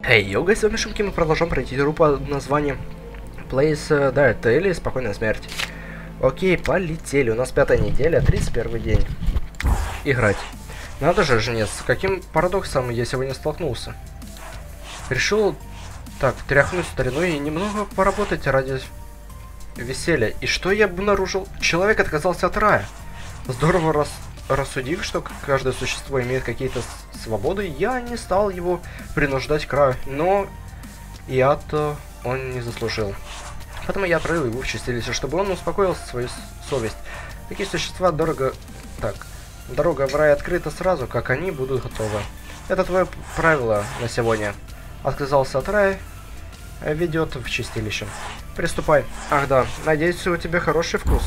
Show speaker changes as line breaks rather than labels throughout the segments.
Эй, йога, с вами Шумки, мы продолжаем пройти игру под названием Place Dead или Спокойная смерть. Окей, полетели. У нас 5-я неделя, 31 день. Играть. Надо же, жнец, с каким парадоксом я сегодня столкнулся. Решил, так, тряхнуть стариной и немного поработать ради веселья. И что я обнаружил? Человек отказался от рая. Здорово рассудив, что каждое существо имеет какие-то свободы, я не стал его принуждать к раю, но и ад он не заслужил. Поэтому я отправил его в чистилище, чтобы он успокоил свою совесть. Такие существа дорого... Так, дорога в рай открыта сразу, как они будут готовы. Это твое правило на сегодня. Отказался от рая, ведет в чистилище. Приступай. Ах да, надеюсь, у тебя хороший вкус.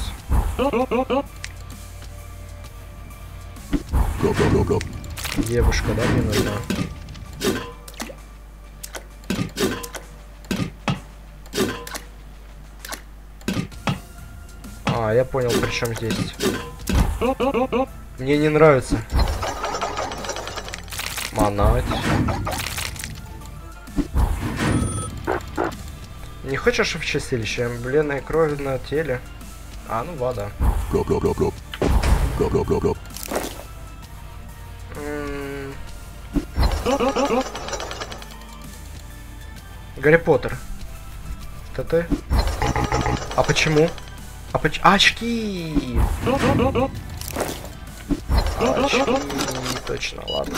Девушка, да, мне нужна? А, я понял, при чем здесь. Мне не нравится. Манать. Не хочешь в чистилище? Эмблемная кровь на теле. А, ну вода. Гарри Поттер. Это ты? А почему? А очки! Очки, точно, ладно.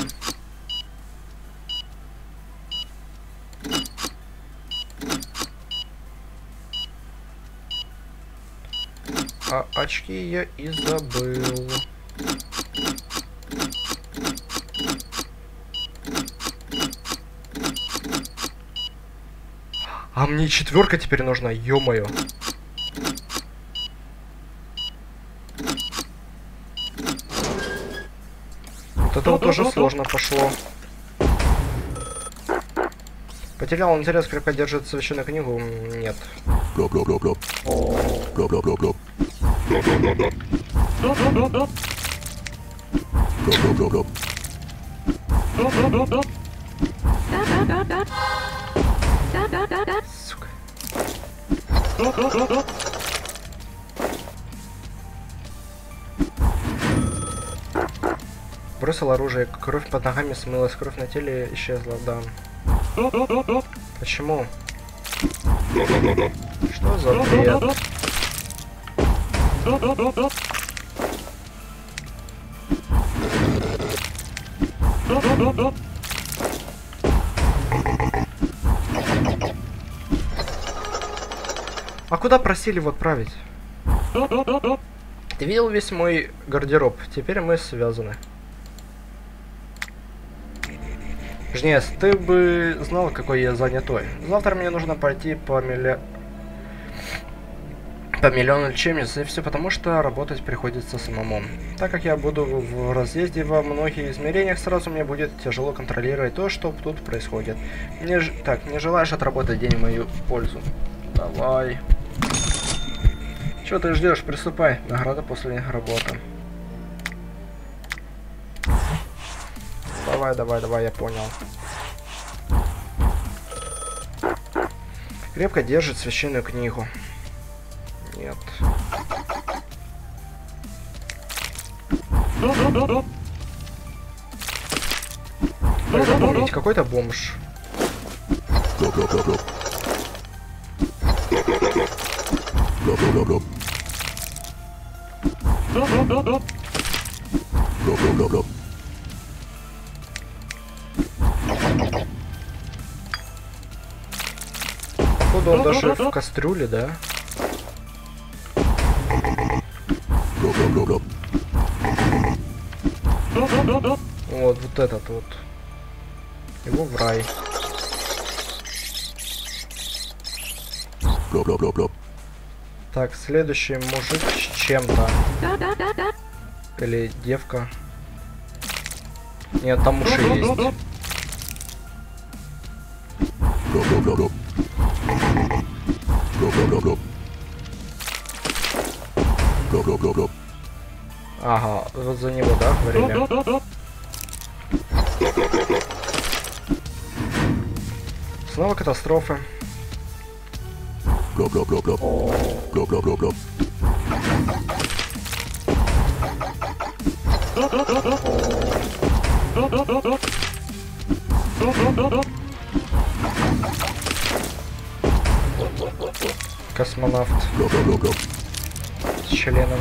А очки я и забыл. А мне 4 теперь нужна, ё-моё. Вот это вот тоже сложно пошло. Потерял интерес, крепко держит священную книгу? Нет. Сука. Бросил оружие, кровь под ногами смылась, кровь на теле исчезла, да. Почему? Что за бред? А куда просили его отправить? Ты видел весь мой гардероб? Теперь мы связаны. Жнец, ты бы знал, какой я занятой. Завтра мне нужно пойти по миллиону лечебниц, и все потому, что работать приходится самому. Так как я буду в разъезде во многих измерениях, сразу мне будет тяжело контролировать то, что тут происходит. Так, не желаешь отработать день в мою пользу? Давай. Чего ты ждешь? Приступай. Награда после работы. Давай, я понял. Крепко держит священную книгу. Нет. Ой, запомните, какой-то бомж. Походу он даже в кастрюле, да? Вот этот вот. Его в рай. Так, следующий мужик с чем-то. Или девка. Нет, там уши есть. Ага, вот за него, да, говорили? снова катастрофы. Космонавт с членом.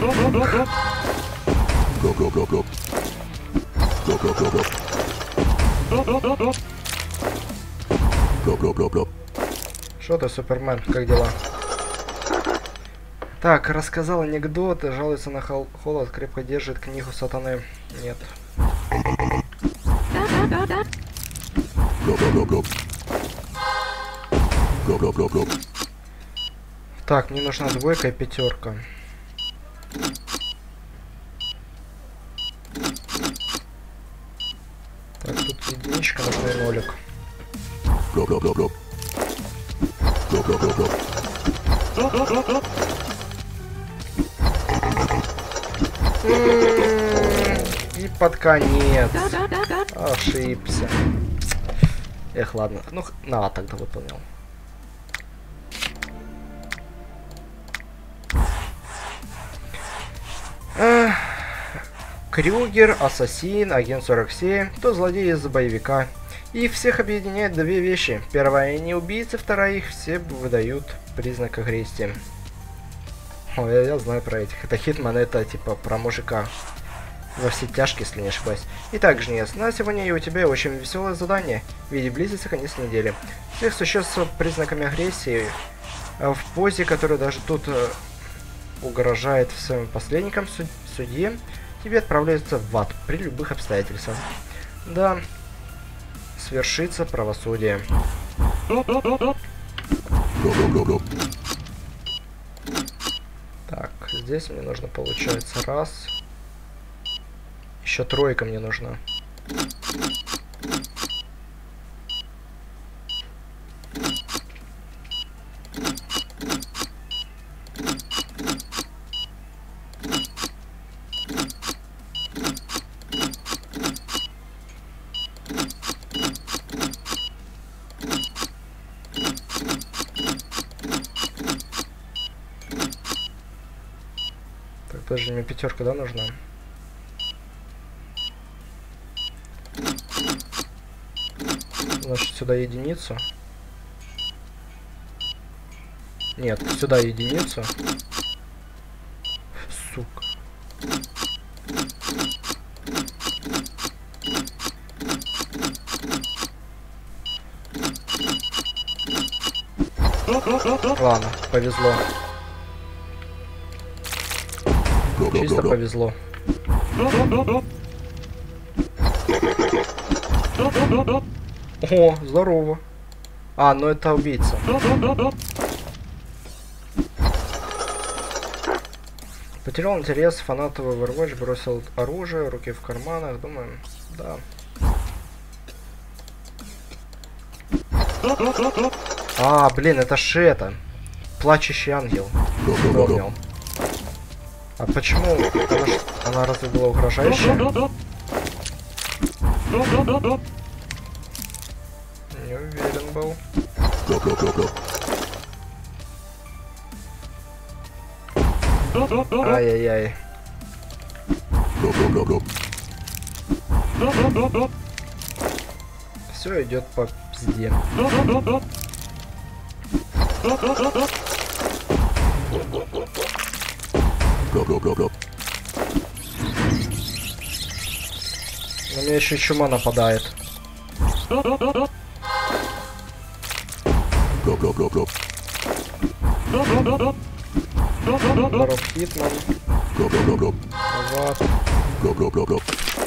Что ты, Супермен, как дела? Так, рассказал анекдот, жалуется на холод, крепко держит книгу сатаны. Нет. Так, мне нужна двойка и пятерка. Так, тут единичка, нужна и нолик. И под конец. Ошибся. Эх, ладно. Ну, на, тогда выполнил. Крюгер, ассасин, агент 47, то злодей из боевика. Их всех объединяет две вещи. Первая, они убийцы, вторая, их все выдают признак агрессии. О, я знаю про этих. Это Хитман, это типа про мужика. Во все тяжкие, если не ошибаюсь. Итак, Жнец, на сегодня и у тебя очень веселое задание. Види, близится конец недели. Всех существ с признаками агрессии в позе, которая даже тут угрожает своим посредникам, судье, тебе отправляются в ад при любых обстоятельствах. Да, свершится правосудие. Так, здесь мне нужно, получается, раз. Еще тройка мне нужна. Так, подожди, мне пятерка, да, нужна? Значит, сюда единицу. Нет, сюда единицу. Сука. Ладно, повезло. Чисто повезло. О, здорово. А, ну это убийца. Потерял интерес, фанатовый Overwatch, бросил оружие, руки в карманах, думаю, да. А, блин, это ж это. Плачущий ангел. Вспомнил. А почему? Она разве была угрожающая? Не уверен был. Ай-яй-яй. Все идет по пизде. На меня еще чума нападает. Здоров, Хитман. Вот.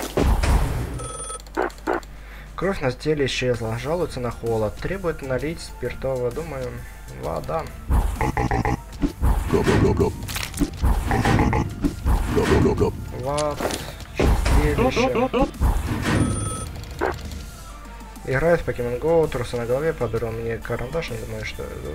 Кровь на теле исчезла. Жалуется на холод. Требует налить спиртового. Думаю, вода. Вот. Чистилище. Играет в Pokemon Go, трусы на голове, подберу мне карандаш, не думаю, что это...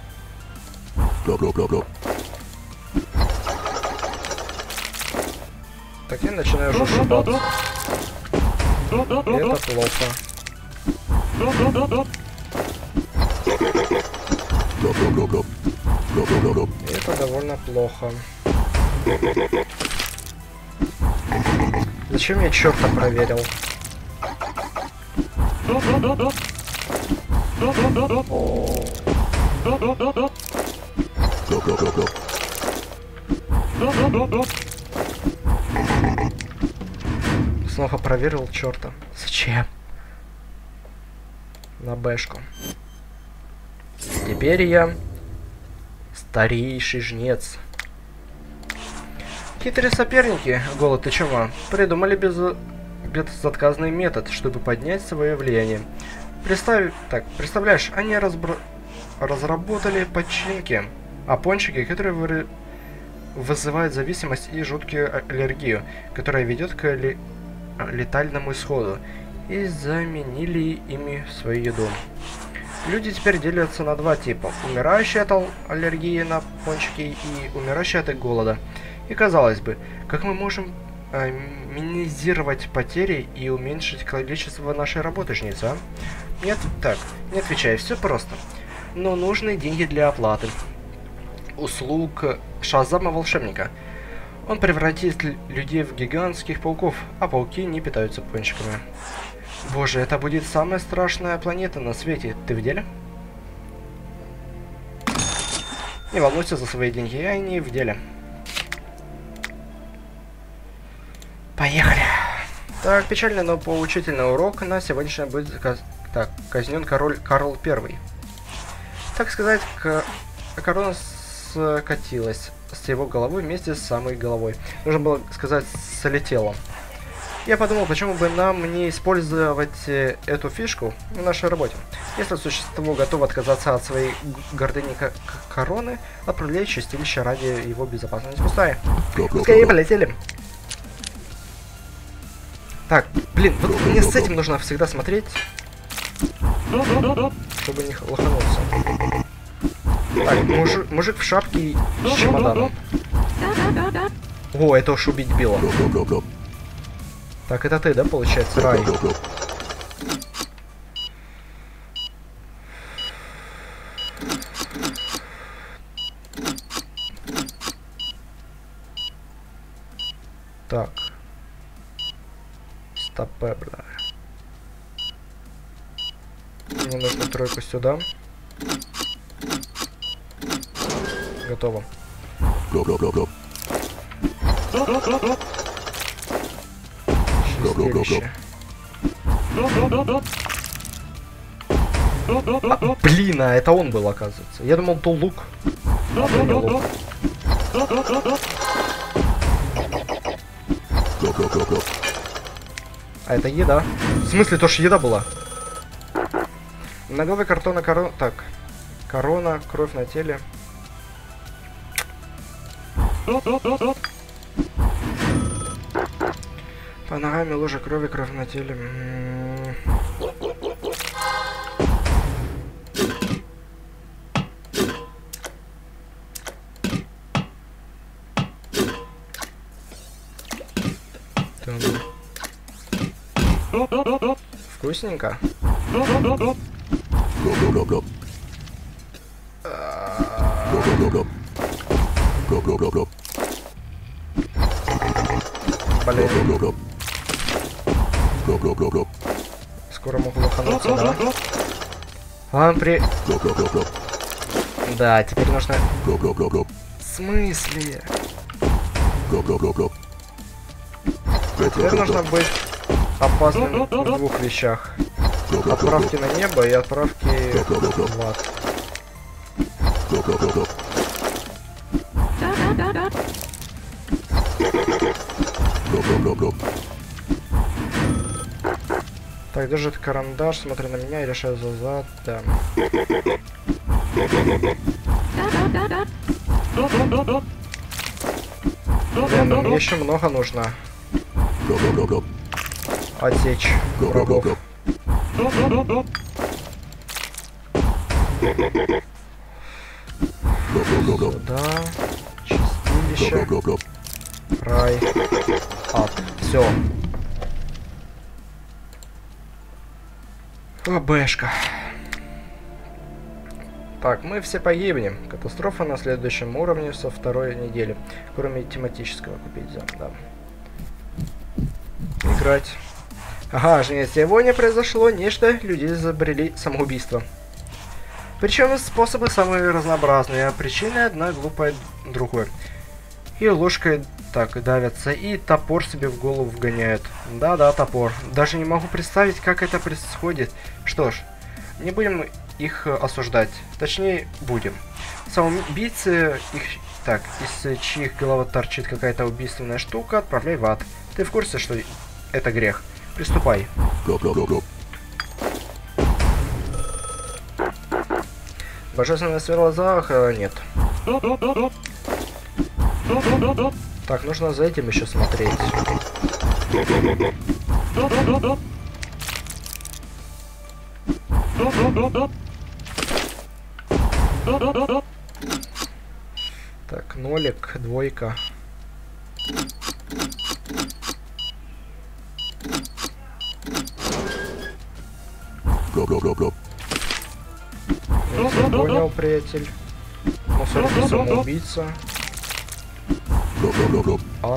Так я начинаю уже ошибаться. И это плохо. Это довольно плохо. Зачем я черта проверил? Снова проверил черта. Зачем? На бэшку. Теперь я старейший жнец. Хитрые соперники, голод и чума, придумали безотказный метод, чтобы поднять свое влияние. Представляешь, они разработали починки, пончики, которые вызывают зависимость и жуткую аллергию, которая ведет к летальному исходу, и заменили ими свою еду. Люди теперь делятся на два типа: умирающие от аллергии на пончики и умирающие от голода. И казалось бы, как мы можем минимизировать потери и уменьшить количество нашей работы, жнец, а? Нет, так, не отвечай, все просто. Но нужны деньги для оплаты услуг Шазама-волшебника. Он превратит людей в гигантских пауков, а пауки не питаются пончиками. Боже, это будет самая страшная планета на свете. Ты в деле? Не волнуйся за свои деньги, я не в деле. Поехали. Так, печальный, но поучительный урок на сегодняшний будет казнен король Карл I. Так сказать, корона скатилась с его головой вместе с самой головой. Нужно было сказать, слетела. Я подумал, почему бы нам не использовать эту фишку в нашей работе. Если существо готово отказаться от своей гордыни короны, отправлять чистилище ради его безопасности. Пустая. Скорее полетели. Так, блин, вот мне с этим нужно всегда смотреть, чтобы не лохануться. Так, мужик в шапке и с чемоданом. О, это уж убить Билла. Так, это ты, да, получается, Рай? Так. Стопэ, бля. Мне нужно тройку сюда. Готово. Шестилище. Блин, а это он был, оказывается. Я думал, то лук. А то не лук. А это еда. В смысле, то что еда была? На голове корона. Так. Корона, кровь на теле. По ногами лужа крови, кровь на теле. Вкусненько. Блин. Скоро могу лохануться, да? Да, теперь нужно... В смысле? Теперь нужно быть опасным в двух вещах. Отправки на небо и отправки в ад. Так, держит карандаш, смотри на меня и решаю за зад, да. Блин, мне еще много нужно. Отсечь врагов. Сюда. Чистилище. Рай. Ад. Все. АБшка. Так, мы все погибнем. Катастрофа на следующем уровне со второй недели. Кроме тематического купить, да. Играть. Ага, же сегодня произошло нечто, люди изобрели самоубийство. Причем способы самые разнообразные, а причина одна глупая другой. И ложкой так давятся, и топор себе в голову вгоняют. Да-да, топор. Даже не могу представить, как это происходит. Что ж, не будем их осуждать. Точнее, будем. Самоубийцы, из чьих голов торчит какая-то убийственная штука, отправляй в ад. Ты в курсе, что это грех? Приступай. Божественная свет в глазах нет. Так, нужно за этим еще смотреть. Так, нолик, двойка. Понял, приятель. Мусорный самоубийца. Ад.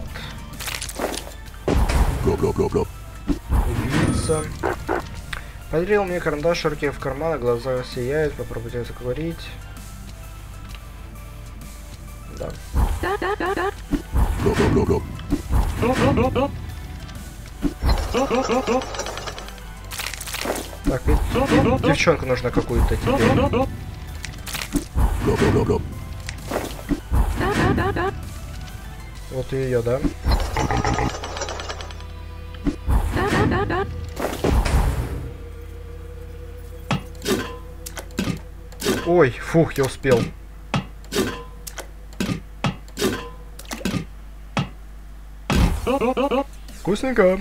Убийца. Подарил мне карандаш, руки в карман, глаза сияют, попробуйте заговорить. Да. Так, и девчонку нужно какую-то теперь. Вот и ее, да? Ой, фух, я успел. Вкусненько.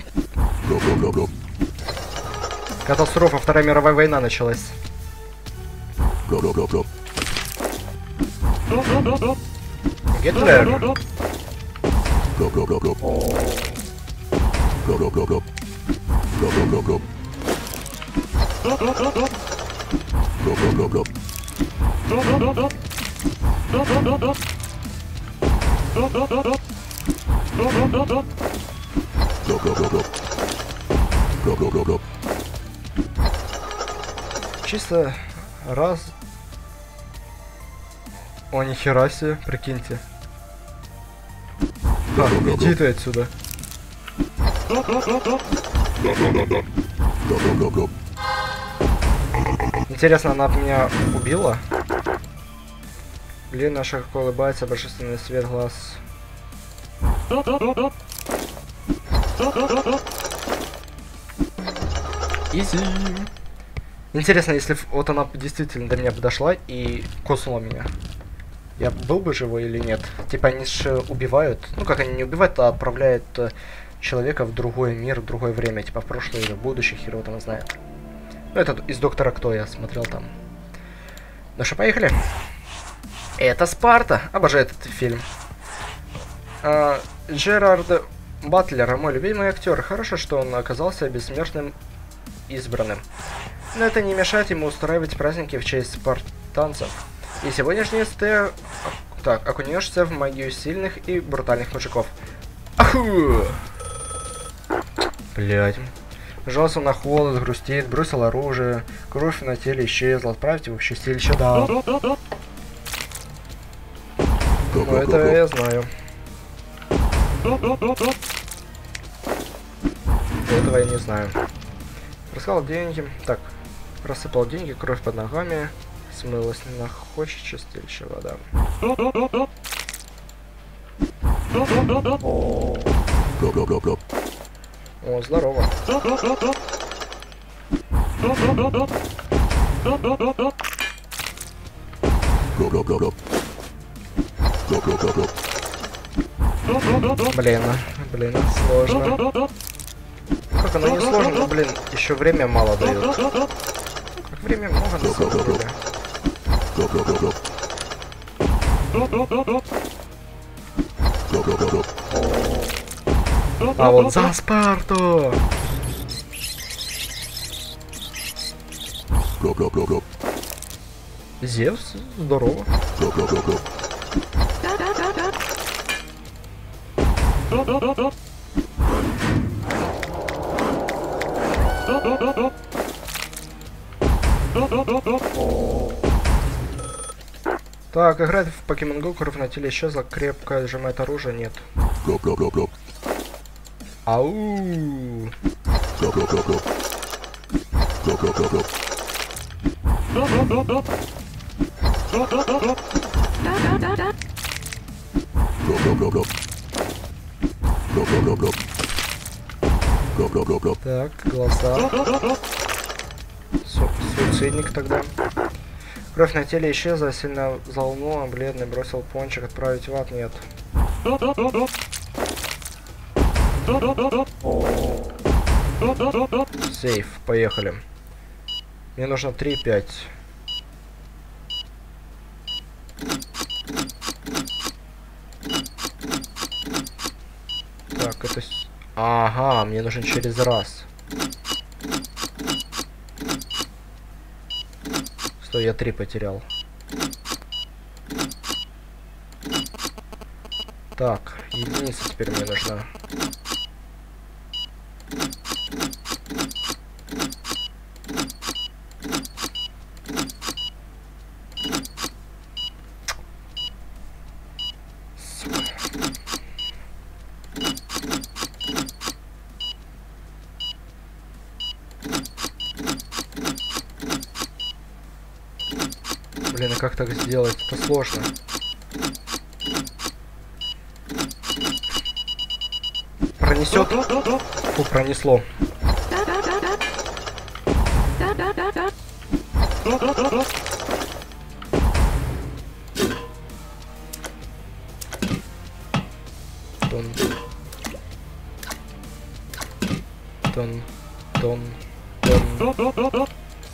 Катастрофа, Вторая мировая война началась. Гитлер. Чисто раз. О, нихера себе, прикиньте. А, иди ты отсюда. Интересно, она меня убила? Блин, наша как улыбается, божественный свет глаз. Изи. Интересно, если вот она действительно до меня подошла и коснула меня. Я был бы живой или нет? Типа они же убивают. Ну как они не убивают, а отправляют человека в другой мир, в другое время. Типа в прошлое или в будущее, хер его там знает. Ну это из Доктора Кто я смотрел там. Ну что, поехали. Это Спарта. Обожаю этот фильм. Джерард Батлер, мой любимый актер. Хорошо, что он оказался бессмертным избранным. Но это не мешает ему устраивать праздники в честь спартанцев. И сегодняшний СТ... Так, окунешься в магию сильных и брутальных мужиков. Аху! Блять. Жался на холод, грустит, бросил оружие, кровь на теле исчезла, отправьте его в чистилище, да. Ну это я знаю. Этого я не знаю. Рассказал деньги. Так, рассыпал деньги, кровь под ногами. Смылась на хочет чистилище вода. О, здорово. Блин, сложно. Как оно не сложно, но, блин, еще время мало дают. Как время много на самом деле. А вот за Спарту! Зевс, здорово. Так, играет в Pokemon Go, кровь на теле исчезла, крепко сжимает оружие, нет. Ау! Так, глаза. Суицидник тогда. Кровь на теле исчезла, сильно взволнован, бледный, бросил пончик, отправить в ад, нет. Сейф, поехали. Мне нужно 3-5. Так, это... Ага, мне нужен через раз. Стой, я 3 потерял. Так, единица теперь мне нужна. Блин, а как так сделать? Это сложно. Пронесет? Фу, пронесло. Тон. Тон. Тон. Тон.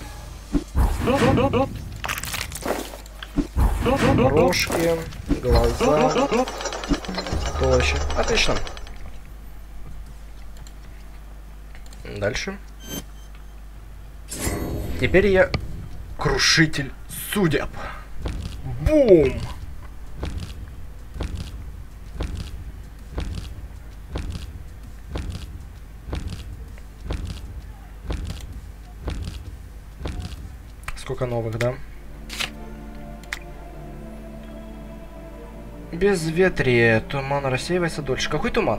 Рожки, глаза, тощи. Отлично. Дальше. Теперь я крушитель судеб. Бум! Сколько новых, да? Безветрие. Туман рассеивается дольше. Какой туман?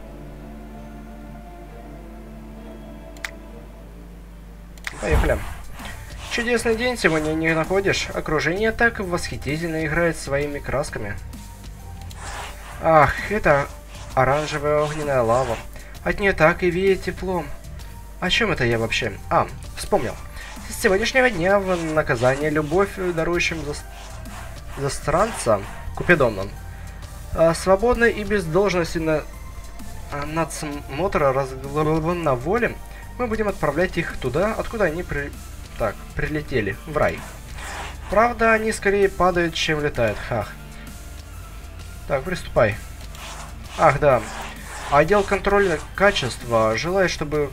Поехали. Чудесный день сегодня, не находишь? Окружение так восхитительно играет своими красками. Ах, это оранжевая огненная лава. От нее так и веет теплом. О чем это я вообще? А, вспомнил. С сегодняшнего дня в наказание любовь, дарующим застранца Купидоном. Свободно и без должности надсмотра на воле мы будем отправлять их туда, откуда они прилетели, в рай. Правда, они скорее падают, чем летают. Хах. Так, приступай. Ах, да. Отдел контроля качества желает, чтобы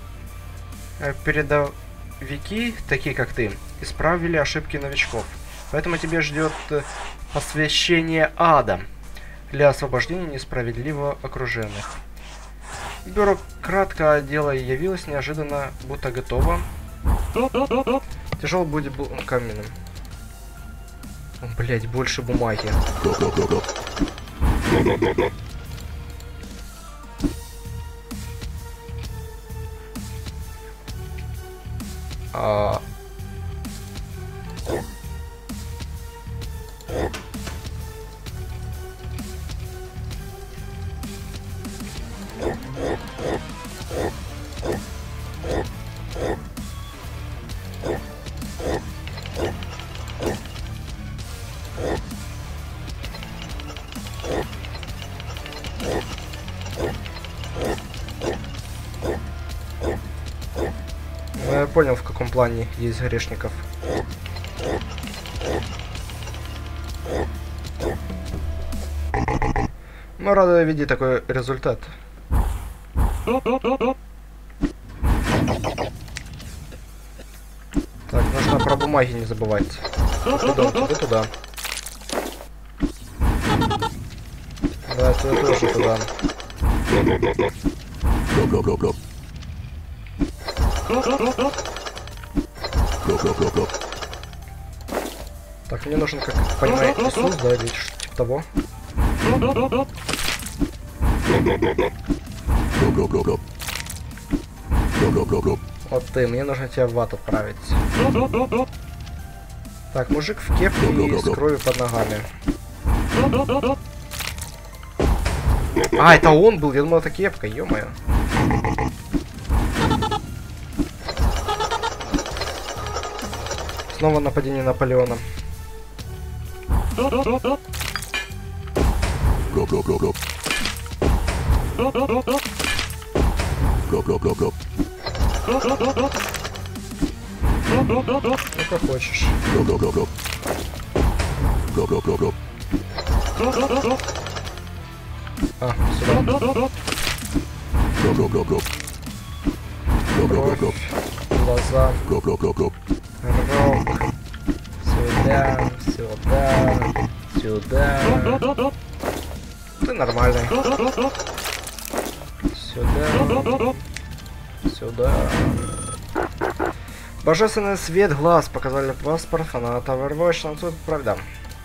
передовики, такие как ты, исправили ошибки новичков. Поэтому тебе ждет посвящение ада для освобождения несправедливо окруженных. Бюрократка отдела явилась неожиданно, будто готова. Тяжело будет каменным. Блять, больше бумаги. Я понял, в каком плане есть грешников. Мы рады видеть такой результат. Так, нужно про бумаги не забывать. Туда, тебе туда. Да, тебе тоже туда. Так, мне нужен, как понимаете, ресурс, да, или что-то типа того. Вот ты, мне нужно тебя в ад отправить. Так, мужик в кепке и с кровью под ногами. А, это он был, я думал, это кепка, ё-моё. Снова нападение Наполеона. Ну как хочешь. А, сюда. Кровь, глаза. Рог. Сюда, сюда, сюда. Ты нормальный. Сюда. Сюда. Божественный свет глаз. Показали паспорт фаната Overwatch. Ну тут правда.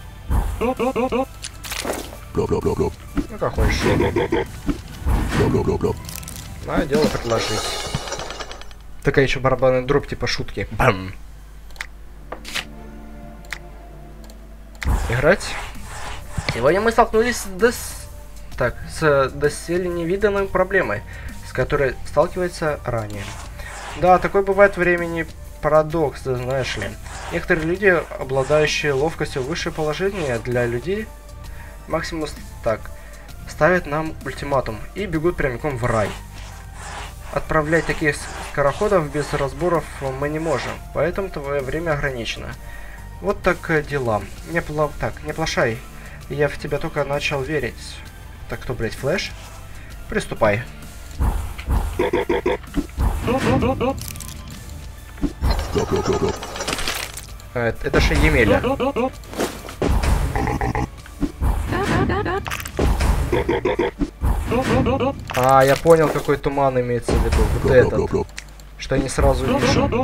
Ну как хочешь. На, дело предложить. Такая еще барабанный дроп типа шутки. Бам. Играть. Сегодня мы столкнулись с доселе невиданной проблемой, с которой сталкивается ранее. Да, такой бывает времени парадокс, да, знаешь ли. Некоторые люди, обладающие ловкостью высшее положение для людей, максимум так, ставят нам ультиматум и бегут прямиком в рай. Отправлять таких скороходов без разборов мы не можем, поэтому твое время ограничено. Вот так дела. Не плашай. Я в тебя только начал верить. Так кто, блять, Флэш? Приступай. Это же Емеля. А, я понял, какой туман имеется в виду. Вот этот. Что я не сразу вижу.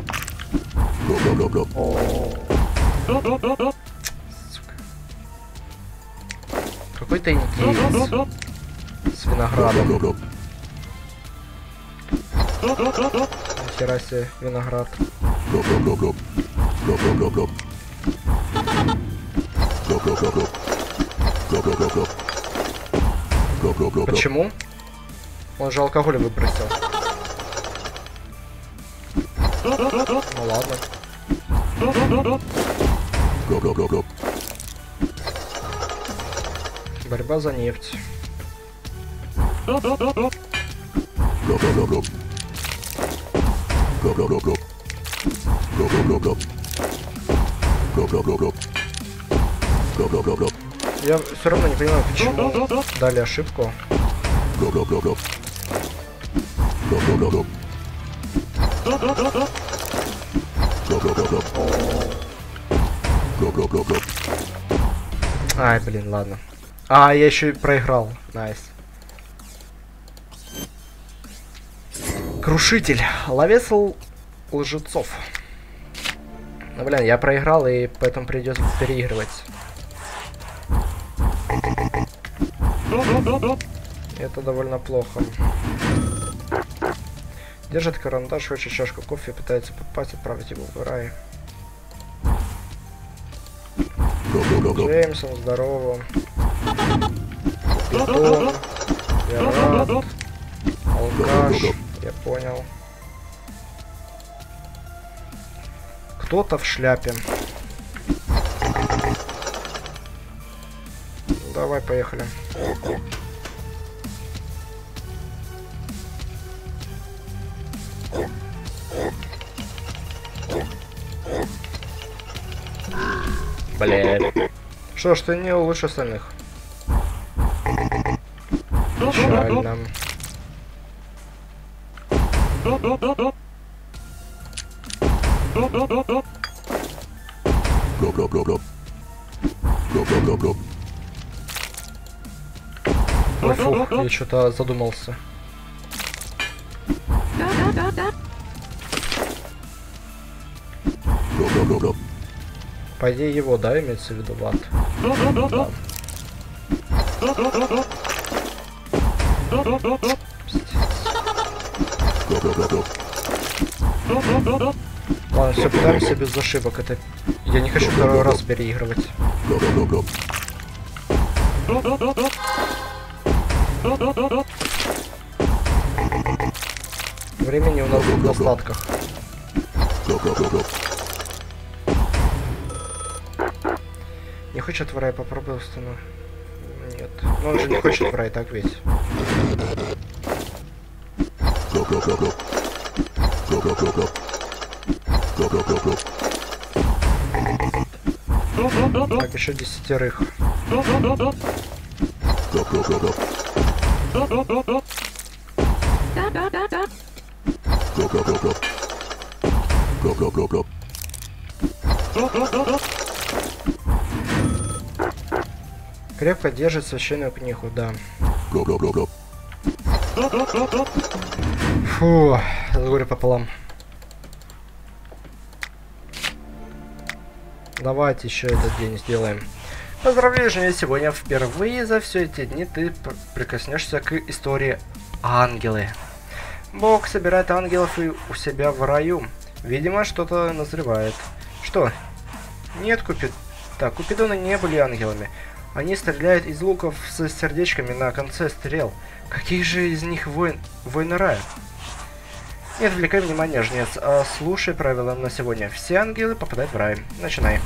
Какой-то индеец. С виноградом. Нихера себе, виноград. Почему? Он же алкоголь выбросил. Ну ладно. Борьба за нефть. Я все равно не понимаю, почему дали ошибку. Ай, блин, ладно. А, я еще и проиграл. Найс. Крушитель. Ловец лжецов. Ну, блин, я проиграл, и поэтому придется переигрывать. Это довольно плохо. Держит карандаш, хочет чашку кофе, пытается попасть, отправить его в рай. Джеймсон, здорово. Питон, я рад. Алкаш, я понял. Кто-то в шляпе. Давай, поехали. Блядь. Что ж, ты не лучше остальных. Печально. Ой, фух, я что-то задумался. По идее его, да, имеется в виду ват? Да. Ладно, все, пытаемся без ошибок. Это... Я не хочу второй раз переигрывать. Времени у нас в достатках. Не хочет в рай, попробуй установить. Нет. Ну он же не хочет в рай, так ведь. Так, еще 10. Крепко держит священную книгу, да. Фу, с горя пополам. Давайте еще этот день сделаем. Поздравляю, Женя, сегодня впервые за все эти дни ты прикоснешься к истории ангелы. Бог собирает ангелов и у себя в раю. Видимо, что-то назревает. Что? Нет, Купидоны не были ангелами. Они стреляют из луков с сердечками на конце стрел. Какие же из них воины рая? Не отвлекай внимание, жнец, а слушай правила на сегодня. Все ангелы попадают в рай. Начинай.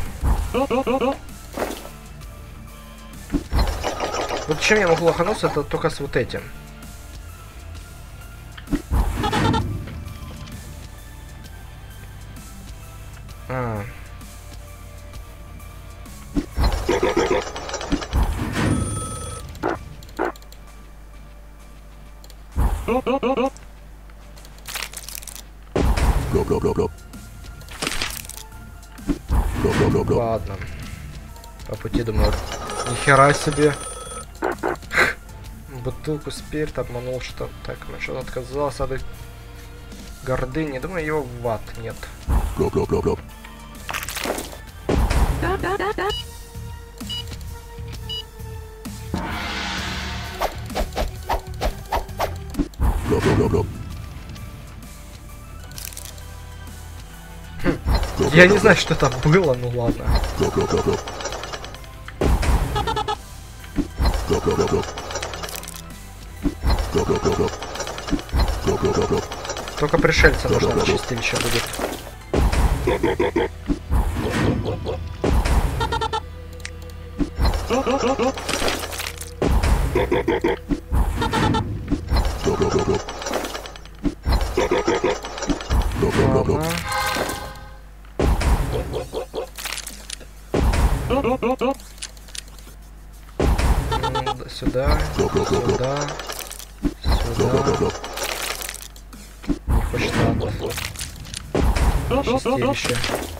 Вот чем я могу лохануться, это только с вот этим. Ладно. По пути, думаю, нихера себе. Бутылку спирта обманул, что так, ну что-то отказался от гордыни. Думаю, его в ад нет. Я не знаю, что это было, ну ладно. Только пришельца нужно на чистилище будет. Сюда, сюда, сюда. Не хочет надо. Чистилище.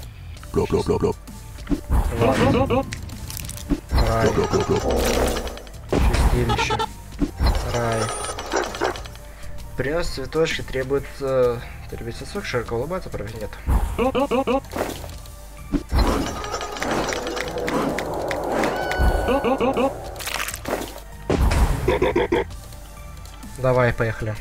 Ладно. Рай. Чистилище. Рай. Принос цветочки требует... сосок, широко улыбается, правда нет. Давай, поехали.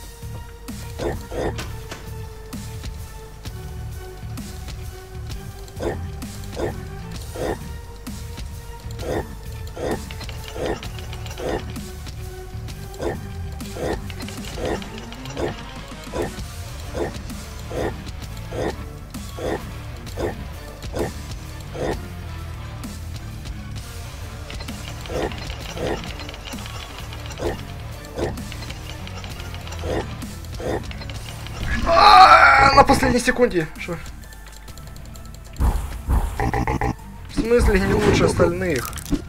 На последней секунде. Шо? В смысле не лучше остальных?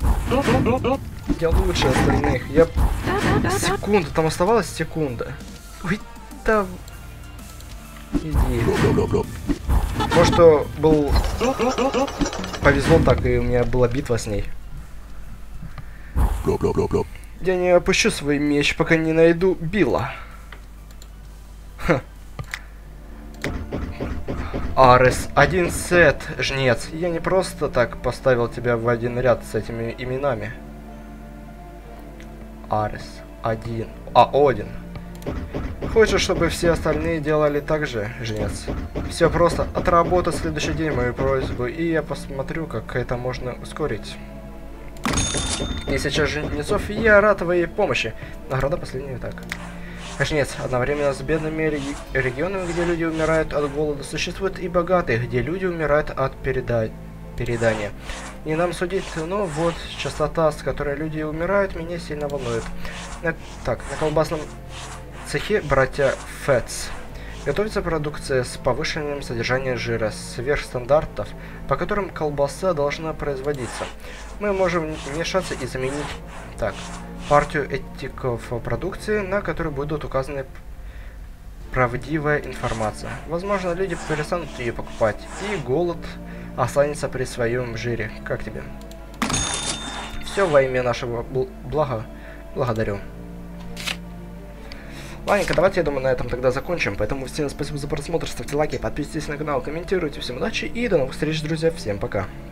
Я лучше остальных. Я... Секунда, там оставалась секунда. Ой, да... Иди. Может, что был... Повезло так, и у меня была битва с ней. Я не опущу свой меч, пока не найду Билла. Ха. Арес, 1 сет, жнец. Я не просто так поставил тебя в один ряд с этими именами. Арес, 1. Один. Хочешь, чтобы все остальные делали так же, жнец? Все просто. Отработай следующий день мою просьбу, и я посмотрю, как это можно ускорить. И сейчас, жнецов, я рад твоей помощи. Награда последняя так. Жнец, одновременно с бедными регионами, где люди умирают от голода, существуют и богатые, где люди умирают от передания. Не нам судить, но вот частота, с которой люди умирают, меня сильно волнует. Так, на колбасном цехе братья Фэтс. Готовится продукция с повышенным содержанием жира, сверхстандартов, по которым колбаса должна производиться. Мы можем вмешаться и заменить партию этиков продукции, на которой будут указаны правдивая информация. Возможно, люди перестанут ее покупать, и голод останется при своем жире. Как тебе? Все во имя нашего блага. Благодарю. Ладненько, давайте, я думаю, на этом тогда закончим. Поэтому всем спасибо за просмотр, ставьте лайки, подписывайтесь на канал, комментируйте. Всем удачи и до новых встреч, друзья. Всем пока.